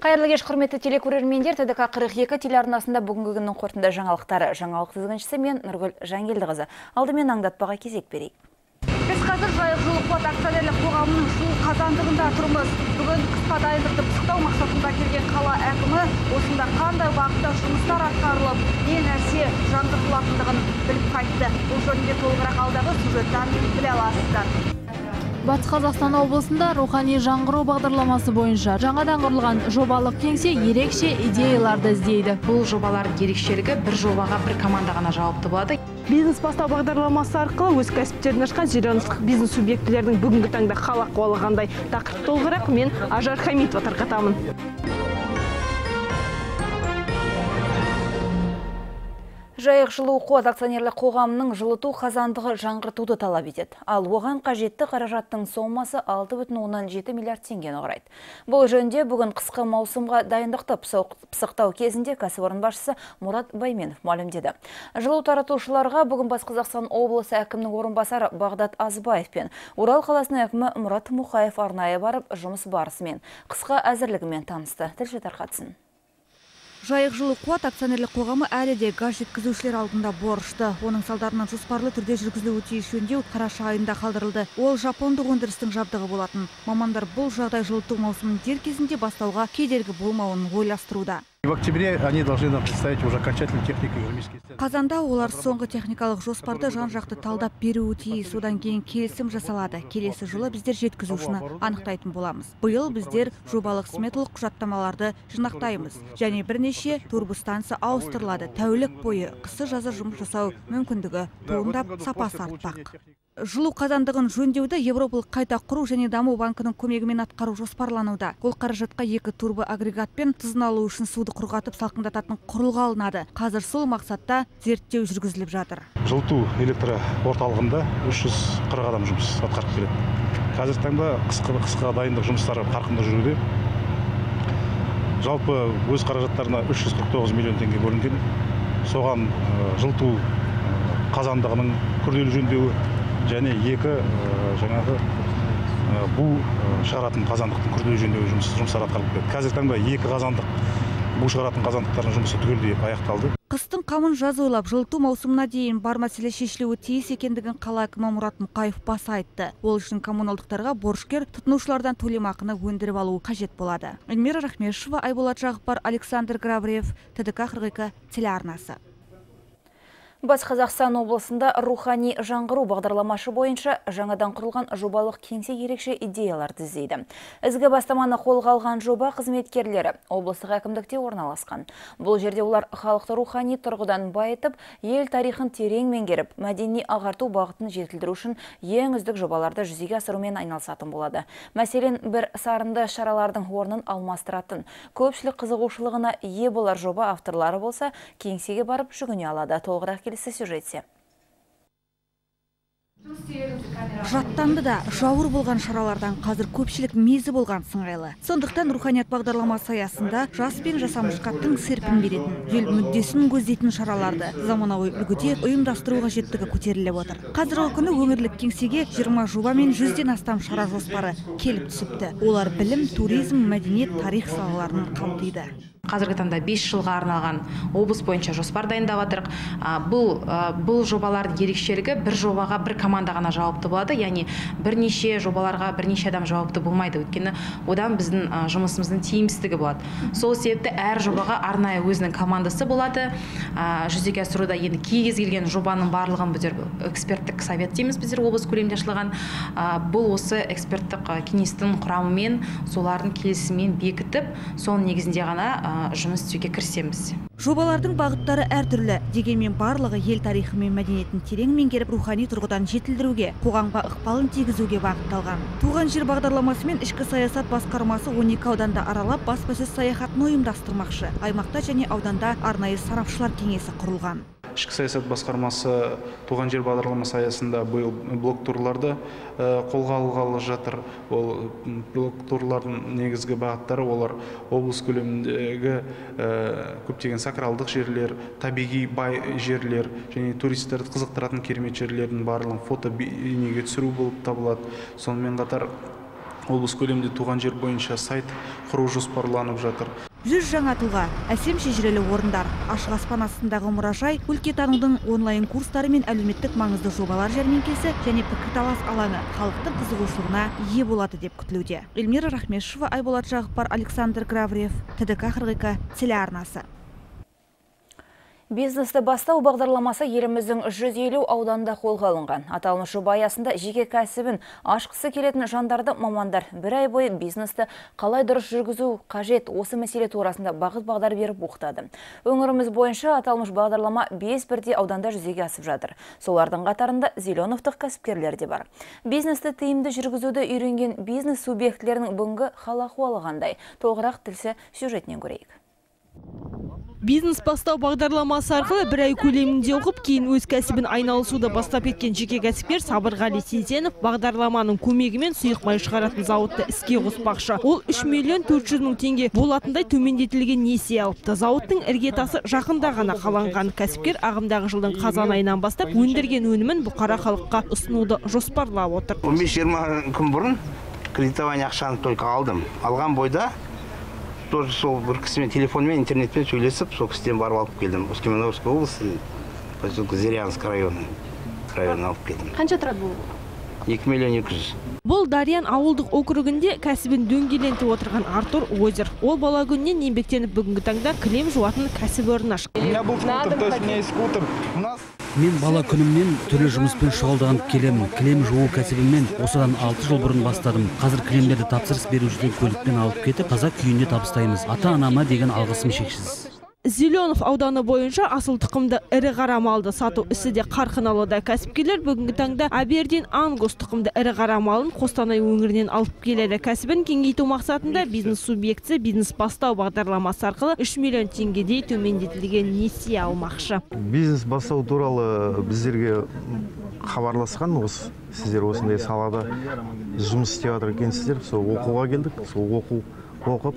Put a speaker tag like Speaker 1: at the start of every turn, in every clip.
Speaker 1: Қайырлы кеш, құрметті телекөрермендер. ТДК 42 телеарнасында бүгінгі күннің қорытынды жаңалықтары. Жаңалық тізгіншісі мен Нұргүл Жангелдіқызы. Алдымен аңдатпаға кезек берейік.
Speaker 2: Біз қазір Жайық Жылу Қуат акционерлік қоғамының жылу қазандығында тұрмыз. Бүгін қысқа дайындықты пысықтау мақсатында келген қала әкімі осында қандай бағытта жұмыстар атқарылып, не нәрсе жаңғыртылатындығын біліп қайтты. Бұл жөнінде толығырақ алдағы сюжеттен біле аласыздар.
Speaker 3: Батыс Қазақстан облысында рухани жаңғыру бағдарламасы бойынша жаңадан құрылған жобалық кеңсе ерекше идеяларды іздейді.
Speaker 4: Бұл жобалардың ерекшелігі бір жобаға бір команда ғана жауапты болады.
Speaker 5: Бизнес бастау бағдарламасы арқылы өз кәсіптерін ашқан жергілікті бизнес субъектілердің бүгінгі таңда хал ахуалы қандай? Тақырып толығырақ мен Ажар Хамитова тарқатамын.
Speaker 1: Жайық Жылу Қуат акционерлік қоғамының жылыту қазандығы жаңғыртуды талап етеді. Ал оған қажетті қаражаттың сомасы 6,7 миллиард теңгені құрайды. Бұл жөнінде бүгін қысқы маусымға дайындықты пысықтау кезінде кәсіпорын басшысы Мұрат Байменов мәлімдеді. Жылу таратушыларға бүгін Батыс Қазақстан облысы әкімінің орынбасары Бағдат Азбаев пен Орал қаласының әкімі Мұрат Мұқаев арнайы барып жұмыс барысымен қысқа әзірлігімен танысты. Тілші тарқатсын.
Speaker 2: Жайық Жылу Қуат акционерлік қоғамы әлі де газ жеткізушілер алдында борышты. Оның салдарынан жоспарлы түрде жүргізілуі тиіс жөндеу қараша айында қалдырылды. Ол жапондық өндірістің жабдығы болатын. Мамандар бұл жағдай жылыту маусымының дер кезінде бастауға кедергі болмауын ойластыруда.
Speaker 6: В октябре они должны нам представить уже окончательную технику.
Speaker 2: Қазанда олар соңғы техникалық жоспарды жан-жақты талдап беруі тиіс. Одан кейін келісім жасалады. Келесі жылы біздер жеткізушіні анықтайтын боламыз. Биыл біздер жобалық сметалық құжаттамаларды жинақтаймыз. Және бірнеше турбостанция ауыстырылады. Тәулік бойы қысы-жазы жұмыс жасау мүмкіндігі туындап, сапасы артпақ. Жылу қазандығын жөндеуді Европалық қайта құру және даму банкінің көмегімен атқару жоспарлануда. Ол қаражатқа 2 турбо агрегатпен тұзын алу үшін суды құрғатып салқындататын құрылғы алынады. Қазір сол мақсатта зерттеу жүргізіліп жатыр.
Speaker 6: Жылыту электро орталығында 340 адам жұмыс атқарып келеді. Қазіргі таңда қысқа дайындық жұмыстары қарқынды жүруде. Жалпы өз қаражаттарына 349 миллион теңге бөлінген. Соған жылыту қазандығының күрделі жөндеуі және 2 жаңағы бу шығаратын қазандықтың күрделі жөндеу жұмыстары атқарылып келеді. Қазіргі таңда 2 қазандық бу шығаратын қазандықтардың жұмысы түгелдей аяқталды.
Speaker 2: Қыстың қамын жаз ойлап, жылыту маусымына дейін бар мәселе шешілуі тиіс екендігін қала әкімі Мұрат Мұқаев баса айтты. Ол үшін коммуналдықтарға борышкер тұтынушылардан төлемақыны өндіріп алу қажет болады. Эльмира Рахмешева, Айболат Жағыпар, Александр Гравриев, ТДК 42 телеарнасы.
Speaker 1: Батыс Қазақстан облысында рухани жаңғыру бағдарламасы бойынша жаңадан құрылған жобалық кеңсе ерекше идеяларды іздейді. Ізгі бастаманы қолға алған жоба қызметкерлері облыстық әкімдікте орналасқан. Бұл жерде олар халықты рухани тұрғыдан байытып, ел тарихын терең меңгеріп, мәдени ағарту бағытын жетілдіру үшін ең үздік жобаларды жүзеге асырумен айналысатын болады. Мәселен, бір сарынды шаралардың орнын алмастыратын, көпшілік қызығушылығына ие болар жоба авторлары болса, кеңсеге барып жүгіне алады. Толығырақ сюжетте.
Speaker 2: Жаттанды да жауыр болған шаралардан қазір көпшілік мезі болған сыңғайлы. Сондықтан руханият бағдарламасы аясында жас пен жасамышқа тың серпін беретін, ел мүддесін көздейтін шараларды заманауи үлгіде ұйымдастыру қажеттігі көтеріліп отыр. Қазіргі күні өңірлік кеңсеге 20 жоба мен 100-ден астам шара жоспары келіп түсіпті. Олар білім, туризм, мәдениет, тарих салаларын қамтиды.
Speaker 4: Қазіргі таңда 5 жылға арналған облыс бойынша жоспар дайындап жатырық. Бұл жобалардың ерекшелігі бір жобаға бір команда ғана жауапты болады, яғни бірнеше жобаларға бірнеше адам жауапты болмайды. Өйткені одан біздің жұмысымыздың тиімсіздігі болады. Сол себепті әр жобаға арнайы өзінің командасы болады. Жүзеге асыруда енді кез келген жобаның барлығын біздер эксперттік совет дейміз, біздер облыс көлемінде ашылған. Бұл осы эксперттік кеңестің құрамымен, солардың келісімімен бекітіп, сол негізінде ғана жұмыс істеуге кірісеміз.
Speaker 2: Жобалардың бағыттары әртүрлі, дегенмен барлығы ел тарихы мен мәдениетін терең меңгеріп рухани тұрғыдан жетілдіруге, қоғамға ықпалын тигізуге бағытталған. Туған жер бағдарламасы мен ішкі саясат басқармасы 12 ауданда аралап баспасөз саяхатын ұйымдастырмақшы. Аймақта және ауданда арнайы сарапшылар кеңесі құрылған.
Speaker 7: Ішкі саясат басқармасы туған жер бағдарламасы аясында биыл блок турларды қолға алғалы жатыр. Ол блок турлардың негізгі бағыттары олар облыс көлеміндегі көптеген сакралдық жерлер, табиғи бай жерлер және туристерді қызықтыратын керемет жерлердің барлығын фото бейнеге түсіру болып табылады. Сонымен қатар облыс көлемінде туған жер бойынша сайт құру жоспарланып жатыр.
Speaker 2: 100 жаңа тұлға, әсем шежірелі орындар, ашық аспан астындағы мұражай, өлкетанудың онлайн курстары мен әлеуметтік маңызды жобалар жәрмеңкесі және пікірталас алаңы халықтың қызығушылығына ие болады деп күтілуде. Эльмира Рахмешова, Айболат Жағыпар, Александр Гравриев, ТДК 42 телеарнасы.
Speaker 1: Бизнесті бастау бағдарламасы еліміздің 150 ауданында қолға алынған. Аталмыш жоба аясында жеке кәсібін ашқысы келетін жандарды мамандар бір ай бойы бизнесті қалай дұрыс жүргізу қажет осы мәселе турасында бағыт-бағдар беріп оқытады. Өңіріміз бойынша аталмыш бағдарлама 5 бірдей ауданда жүзеге асып жатыр. Солардың қатарында Зеленовтық кәсіпкерлер де бар. Бизнесті тиімді жүргізуді үйренген бизнес субъектілерінің бүгінгі хал-ахуалы қандай? Толығырақ тілші сюжетінен көрейік.
Speaker 5: Бизнес бастау бағдарламасы арқылы бір ай көлемінде оқып, кейін өз кәсібін айналысуды бастап еткен жеке кәсіпкер Сабырғали Сейтенов бағдарламаның көмегімен сұйық май шығаратын зауытты іске қоспақшы. Ол 3 миллион 400 мың теңге болатындай төмендетілген несие алыпты. Зауыттың іргетасы жақында ғана қаланған. Кәсіпкер ағымдағы жылдың қазан айынан бастап өндірген өнімін бұқара халыққа ұсынуды жоспарлап отыр.
Speaker 8: 15-20 күн бұрын кредитование ақшаны только алдым. Алған бойда тоже сол бір кісімен телефонмен, интернетпен сөйлесіп, сол кісіден барып алып келдім. Өскеменовская облысы, поселок Зырянск районы алып келдім.
Speaker 5: Қанша тұрады бұл?
Speaker 8: 2 миллион 200.
Speaker 5: Бұл Дариян ауылдық округінде кәсібін дөңгелентіп отырған Артур Озер. Ол бала күннен еңбектеніп бүгінгі таңда кілем жуатын кәсіпорын ашқан.
Speaker 9: У меня был скутер, то есть у меня есть скутер.
Speaker 10: Мен бала күнімнен түрлі жұмыспен шұғылданып келемін. Кілем жуу кәсібімен осыдан 6 жыл бұрын бастадым. Қазір кілемдерді тапсырыс берушіден көлікпен алып кетіп, таза күйінде табыстаймыз. Ата-анама деген алғысым шексіз.
Speaker 5: Зеленов ауданы бойынша асыл тұқымды ірі қара малды сату ісі де қарқын алуда. Кәсіпкерлер бүгінгі таңда Абердин Ангус тұқымды ірі қара малын Қостанай өңірінен алып келеді. Кәсібін кеңейту мақсатында бизнес субъекті бизнес бастау бағдарламасы арқылы 3 миллион теңгедей төмендетілген несие алмақшы.
Speaker 9: Бизнес бастау туралы біздерге хабарласқан, осы сіздер осындай салада жұмыс істеп жатыр екенсіздер. Сол оқуға келдік, сол оқып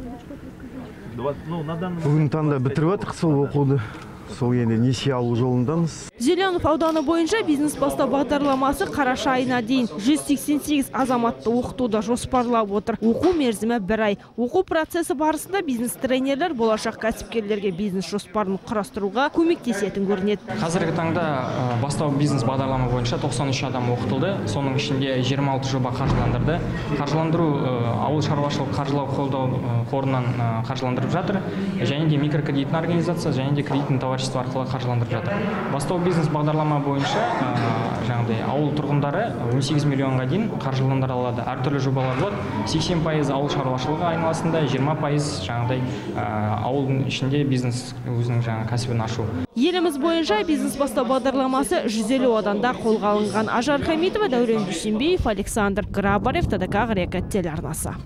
Speaker 9: бүгін таңда бітіріп жатырмыз сол оқуды. Сол енді несие алу жолындамыз.
Speaker 5: Зеленов ауданы бойынша бизнес бастау бағдарламасы қараша айына дейін 188 азаматты оқытуды жоспарлап отыр. Оқу мерзімі 1 ай. Оқу процесі барысында бизнес тренерлер болашақ кәсіпкерлерге бизнес жоспарын құрастыруға көмектесетін көрінеді.
Speaker 11: Қазіргі таңда бастау бизнес бағдарлама бойынша 93 адам оқытылды. Соның ішінде 26 жоба қаржыландырды. Қаржыландыру ауыл шаруашылық қаржылау қолдау қорынан қаржыландырып жатыр. Және де микрокредитный организация, және де кредитный товарищество арқылы қаржыландырып жатыр. Бастау бизнес бағдарлама бойынша жаңағыдай ауыл тұрғындары 18 миллионға дейін қаржыландыра алады. Әртүрлі жобалар болады. 80% ауыл шаруашылығы айналасында, 20% жаңағыдай ауылдың ішінде бизнес өзінің жаңа кәсібін ашу.
Speaker 5: Еліміз бойынша бизнес бастау бағдарламасы 150 ауданда қолға алынған. Ажар Хамитова, Дәурен Дүйсенбиев, Александр Грабарев, ТДК 42 телеарнасы.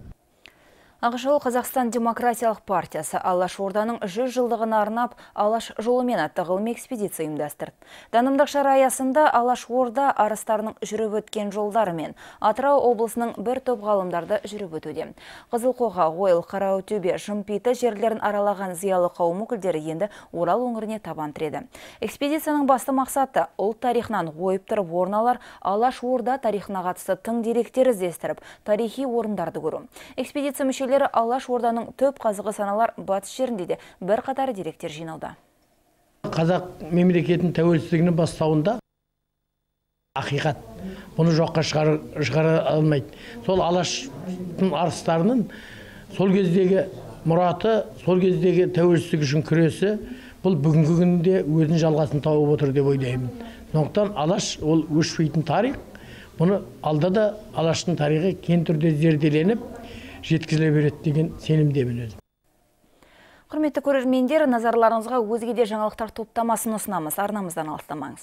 Speaker 1: Ағашол Қазақстан демократиялық партиясы Алаш Орданың 100 жылдығына арнап Алаш жолымен атты ғылыми экспедиция ұйымдастырды. Данымдық шара аясында Алаш Орда арыстарының жүріп өткен жолдары мен Атырау облысының бір топ ғалымдарды жүріп өтуде. Қызылқоға, Ойыл, Қараөтөбе, Шымпиты жерлерін аралаған зиялы қауым өкілдері енді Орал өңіріне табан тіреді. Экспедицияның басты мақсаты ұлт тарихынан ойып тұрып орын алар Алаш Орда тарихына қатысты тың деректер іздестіріп, тарихи орындарды көру. Экспедиция мүшелері Алаш Орданың төп қазығы саналар батыс жерінде де бір қатар деректер жинауда.
Speaker 12: Қазақ мемлекетінің тәуелсіздігінің бастауында ақиқат бұны жоққа шығара алмайды. Сол Алаштың арыстарының сол кездегі мұраты, сол кездегі тәуелсіздік үшін күресі бұл бүгінгі күнде өзінің жалғасын тауып отыр деп ойлаймын. Сондықтан Алаш ол өшпейтін тарих. Бұны алда да Алаштың тарихы кең түрде зерделеніп жеткізіле береді деген сенімдемін өзім.
Speaker 1: Құрметті көрермендер, назарларыңызға өзге де жаңалықтар топтамасын ұсынамыз. Арнамыздан алыстамаңыз.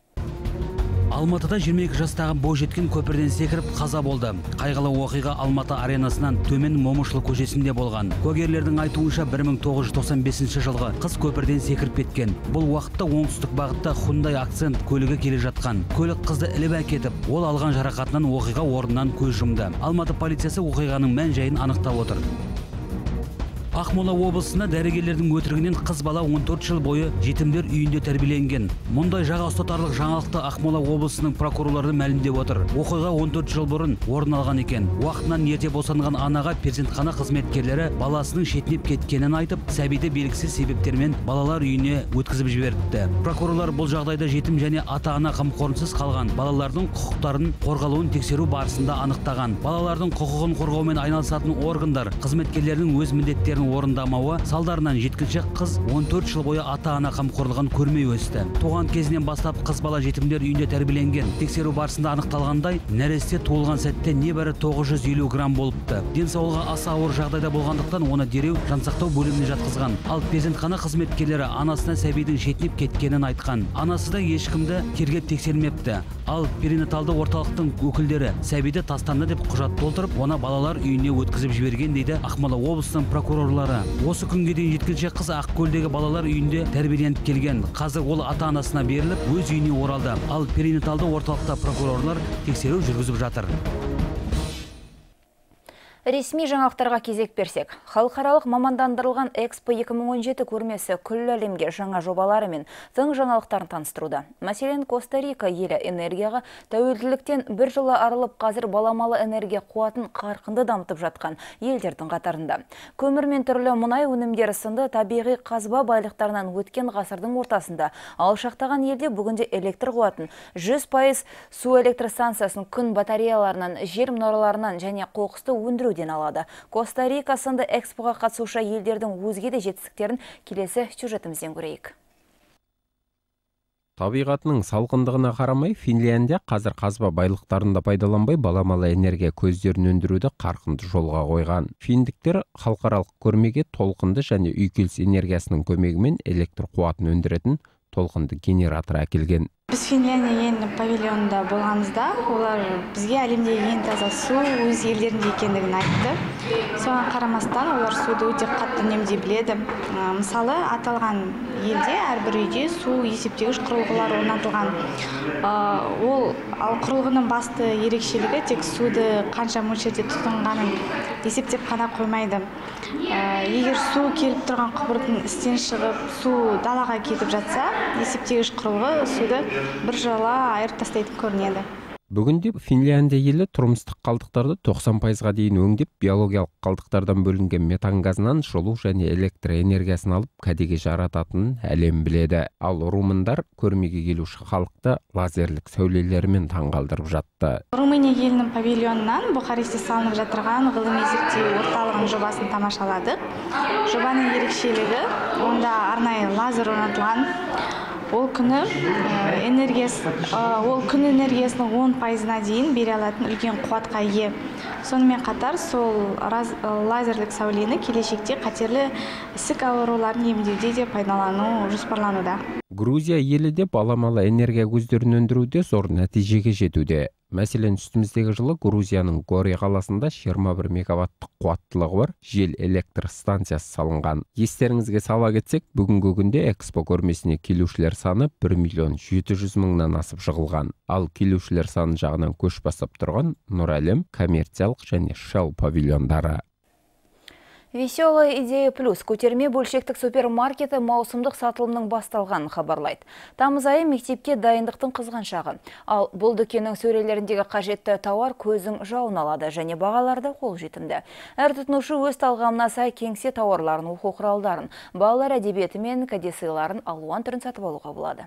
Speaker 10: Алматыда 22 жастағы бойжеткен көпірден секіріп қаза болды. Қайғылы оқиға Алматы аренасынан төмен Момышұлы көшесінде болған. Куәгерлердің айтуынша 1995 жылғы қыз көпірден секіріп кеткен. Бұл уақытта оңтүстік бағытта Hyundai Accent көлігі келе жатқан. Көлік қызды іліп әкетіп, ол алған жарақатынан оқиға орнынан көз жұмды. Алматы полициясы оқиғаның мән-жайын анықтап отыр. Ақмола облысында дәрігерлердің өтірігінен қыз бала 14 жыл бойы жетімдер үйінде тәрбиеленген. Мұндай жаға ұстатарлық жаңалықты Ақмола облысының прокурорлары мәлімдеп отыр. Оқиға 14 жыл бұрын орын алған екен. Уақытынан ерте босанған анаға перзентхана қызметкерлері баласының шетінеп кеткенін айтып, сәбиді белгісіз себептермен балалар үйіне өткізіп жіберіпті. Прокурорлар бұл жағдайда жетім және ата-ана қамқорынсыз қалған балалардың құқықтарын қорғалуын тексеру барысында анықтаған. Балалардың құқығын қорғаумен айналысатын органдар қызметкерлерінің өз міндеттерін орындамауы салдарынан жеткіншек қыз 14 жыл бойы ата-ана қамқорлығын көрмей өсті. Туған кезінен бастап қыз бала жетімдер үйінде тәрбиеленген. Тексеру барысында анықталғандай, нәресте туылған сәтте небәрі 950 грамм болыпты. Денсаулығы аса ауыр жағдайда болғандықтан оны дереу жансақтау бөліміне жатқызған. Ал перзентхана қызметкерлері анасына сәбидің шетінеп кеткенін айтқан. Анасы да ешкімді тергеп тексермепті. Ал перинаталды орталықтың өкілдері сәбиді тастанды деп құжат толтырып, оны балалар үйіне өткізіп жіберген дейді Ақмола облысының прокурорлары. Осы күнге дейін жеткіншек қыз Ақкөлдегі балалар үйінде тәрбиеленіп келген. Қазір ол ата-анасына беріліп, өз үйіне оралды. Ал перинаталды орталықта прокурорлар тексеру жүргізіп жатыр.
Speaker 1: Ресми жаңалықтарға кезек берсек, халықаралық мамандандырылған Экспо 2017 көрмесі күллі әлемге жаңа жобалары мен тың жаңалықтарын таныстыруда. Мәселен, Коста-Рика елі энергияға тәуелділіктен бір жылы арылып, қазір баламалы энергия қуатын қарқынды дамытып жатқан елдердің қатарында. Көмір мен түрлі мұнай өнімдері сынды табиғи қазба байлықтарынан өткен ғасырдың ортасында алшақтаған елде бүгінде электр қуатын 100% су электр станциясын күн батареяларынан, жер мұнараларынан және қоқысты өндіру алады. Коста-Рика сынды экспоға қатысушы елдердің өзге де жетістіктерін келесі сюжетімізден көрейік.
Speaker 13: Табиғатының салқындығына қарамай, Финляндия қазір қазба байлықтарында пайдаланбай баламалы энергия көздерін өндіруді қарқынды жолға қойған. Финдіктер халықаралық көрмеге толқынды және үйкеліс энергиясының көмегімен электр қуатын өндіретін толқынды генератор әкелген.
Speaker 14: Біз Финляндия елінің павильонында болғанымызда, олар бізге әлемдегі ең таза су өз елдерінде екендігін айтты. Соған қарамастан олар суды өте қатты үнемдей біледі. Мысалы, аталған елде әрбір үйде су есептегіш құрылғылар орнатылған. Ал құрылғының басты ерекшелігі тек суды қанша мөлшерде тұтынғанын есептеп қана қоймайды. Егер су келіп тұрған құбырдың істен шығып, су далаға кетіп жатса, есептегіш құрылғы суды бір жала айырып тастайтын көрінеді.
Speaker 13: Бүгінде Финляндия елі тұрмыстық қалдықтарды 90%-ға дейін өңдеп, биологиялық қалдықтардан бөлінген метан газынан жылу және электр энергиясын алып, кәдеге жарататынын әлем біледі. Ал румындар көрмеге келуші халықты лазерлік сәулелерімен таңғалдырып жатты.
Speaker 14: Румыния елінің павильонынан Бухаресте салынып жатырған ғылыми зерттеу орталығының жобасын тамашаладық. Жобаның ерекшелігі, онда арнайы лазер орнатылған. Ол күн энергиясының 10%-на дейін бере алатын үлкен қуатқа ие. Сонымен қатар, сол лазерлік сәулені келешекте қатерлі ісік ауруларын емдеуде де пайдалану жоспарлануда.
Speaker 13: Грузия елі де баламалы энергия көздерін өндіруде зор нәтижеге жетуде. Мәселен, үстіміздегі жылы Грузияның Гори қаласында 21 мегаваттық қуаттылығы бар жел электр станциясы салынған. Естеріңізге сала кетсек, бүгінгі күнде Экспо көрмесіне келушілер саны 1.700.000-нан асып жығылған. Ал келушілер саны жағынан көш бастап тұрған Нұр әлем, коммерциялық және Shell павильондары.
Speaker 1: Веселая идея плюс көтерме бөлшектік супермаркеті маусымдық сатылымның басталғанын хабарлайды. Тамыз айы мектепке дайындықтың қызған шағы. Ал бұл дүкеннің сөрелеріндегі қажетті тауар көздің жауын алады және бағаларды қолжетімді. Әр тұтынушы өз талғамына сай кеңсе тауарларын, оқу құралдарын, балалар әдебиеті мен кәдесыйларын алуан түрін сатып алуға болады.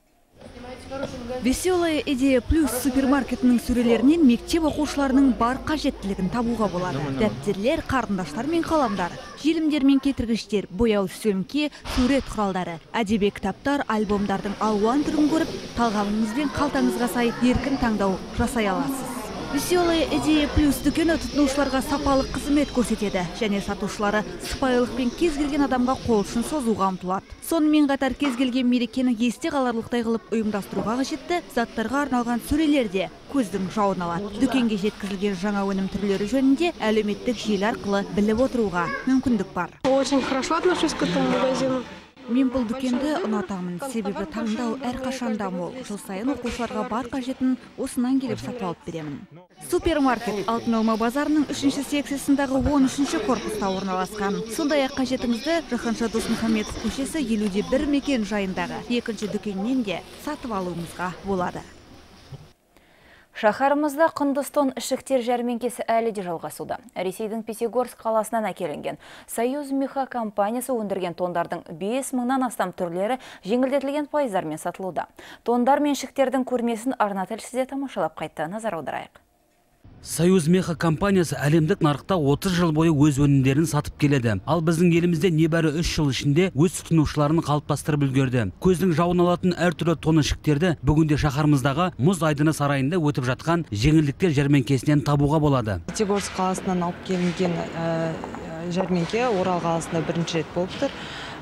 Speaker 2: Веселая идея плюс супермаркетінің сөрелерінен мектеп оқушыларының бар қажеттілігін табуға болады. Дәптерлер, қарындаштар мен қаламдар, желімдер мен кетіргіштер, бояу сөмке, сурет құралдары, әдеби кітаптар, альбомдардың алуан түрін көріп, талғамыңыз бен қалтаңызға сай еркін таңдау жасай аласыз. Веселая идея плюс дүкені тұтынушыларға сапалық қызмет көрсетеді және сатушылары сыпайылықпен кез келген адамға қол ұшын созуға ұмтылады. Сонымен қатар кез келген мерекені есте қаларлықтай қылып ұйымдастыруға қажетті заттарға арналған сөрелерде көздің жауын алады. Дүкенге жеткізілген жаңа өнім түрлері жөнінде әлеуметтік желі арқылы біліп отыруға мүмкіндік бар.
Speaker 15: Очень хорошо отношусь к этому магазину.
Speaker 2: Мен бұл дүкенді ұнатамын, себебі таңдау әрқашанда мол. Жыл сайын оқушыларға бар қажетін осынан келіп сатып алып беремін. Супермаркет Алтын алма базарының 3-ші секциясындағы 13-ші корпуста орналасқан. Сондай-ақ қажетіңізді Жаһанша Досмұхамедов көшесі 51 мекен жайындағы 2-ші дүкеннен де сатып алуыңызға болады.
Speaker 1: Шаһарымызда құндыз-тон ішіктер жәрмеңкесі әлі де жалғасуда. Ресейдің Пятигорск қаласынан әкелінген Союз Меха компаниясы өндірген тондардың 5000-нан астам түрлері жеңілдетілген пайыздармен сатылуда. Тондар мен ішіктердің көрмесін арна тілшісі тамашалап қайтты. Назар аударайық.
Speaker 10: Союз Меха компаниясы әлемдік нарықта 30 жыл бойы өз өнімдерін сатып келеді. Ал біздің елімізде небәрі 3 жыл ішінде өз тұтынушыларын қалыптастырып үлгерді. Көздің жауын алатын әртүрлі тон ішіктерді бүгінде шаһарымыздағы мұз айдыны сарайында өтіп жатқан жеңілдіктер жәрмеңкесінен табуға болады.
Speaker 15: Пятигорск қаласынан алып келінген жәрмеңке Орал қаласында бірінші рет болып тұр.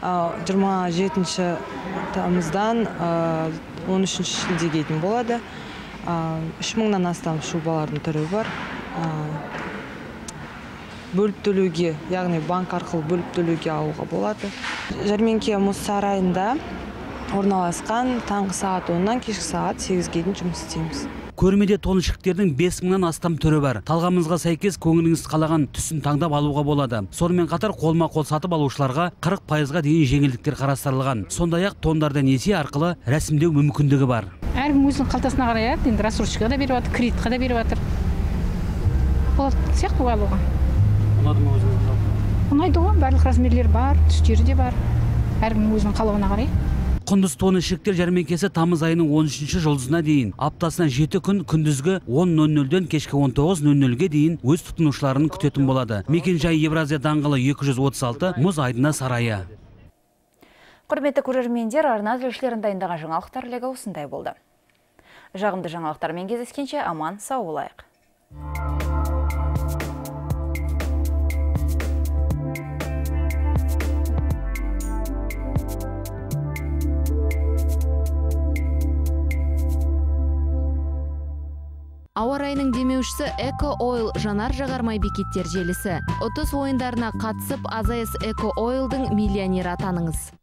Speaker 15: 27 тамыздан 13 шілдеге дейін болады. 3000-нан астам шубалардың түрі бар. Бөліп төлеуге, яғни банк арқылы бөліп төлеуге алуға болады. Жәрмеңке мұз сарайында орналасқан, таңғы сағат 10-нан кешкі сағат 8-ге дейін жұмыс істейміз.
Speaker 10: Көрмеде тон ішіктердің 5000-нан астам түрі бар. Талғамымызға сәйкес көңіліңіз қалаған түсін таңдап алуға болады. Сонымен қатар қолма-қол сатып алушыларға 40%-ға дейін жеңілдіктер қарастырылған. Сондай-ақ тондарды несие арқылы рәсімдеу мүмкіндігі бар.
Speaker 16: Әркім өзінің қалтасына қарай, енді рассрочкаға да беріп жатыр, кредитқа да беріп жатыр. Бұл сияқты алуға.
Speaker 10: Ұнады ма өзіңізге?
Speaker 16: Ұнайды ғой, барлық размерлер бар, түстері де бар. Әркім өзінің қалауына қарай.
Speaker 10: Құндыз тон ішіктер жәрмеңкесі тамыз айының 13-ші жұлдызына дейін, аптасына 7 күн күндізгі 10:00-ден кешкі 19:00-ге дейін өз тұтынушыларын күтетін болады. Мекен-жай Евразия даңғылы 236 мұз айдыны сарайы.
Speaker 1: Құрметті көрермендер, арна тілшілерін дайындаған жаңалықтар легі осындай болды. Жағымды жаңалықтармен кездескенше аман сау болайық.
Speaker 3: Ауа райының демеушісі Эко Ойл жанар жағармай бекеттер желісі. 30 ойындарына қатысып, АЗС Эко Ойлдың миллионері атаныңыз.